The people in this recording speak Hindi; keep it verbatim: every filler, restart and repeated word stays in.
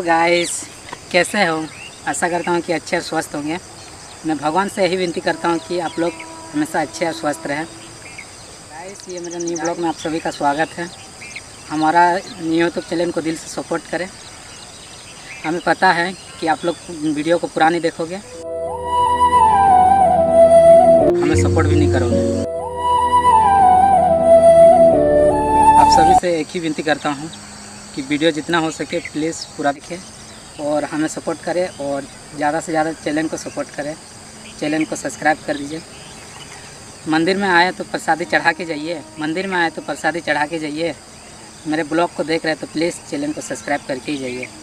हेलो गाइस, कैसे हो? आशा करता हूँ कि अच्छे और स्वस्थ होंगे। मैं भगवान से यही विनती करता हूँ कि आप लोग हमेशा अच्छे और स्वस्थ रहें। गाइस, ये मेरे न्यू ब्लॉग में आप सभी का स्वागत है। हमारा न्यू यूट्यूब चैनल को दिल से सपोर्ट करें। हमें पता है कि आप लोग वीडियो को पुरानी देखोगे, हमें सपोर्ट भी नहीं करोगे। आप सभी से एक ही विनती करता हूँ कि वीडियो जितना हो सके प्लीज़ पूरा देखें और हमें सपोर्ट करें, और ज़्यादा से ज़्यादा चैनल को सपोर्ट करें। चैनल को सब्सक्राइब कर दीजिए। मंदिर में आए तो प्रसादी चढ़ा के जाइए, मंदिर में आए तो प्रसादी चढ़ा के जाइए। मेरे ब्लॉग को देख रहे हैं तो प्लीज़ चैनल को सब्सक्राइब करके ही जाइए।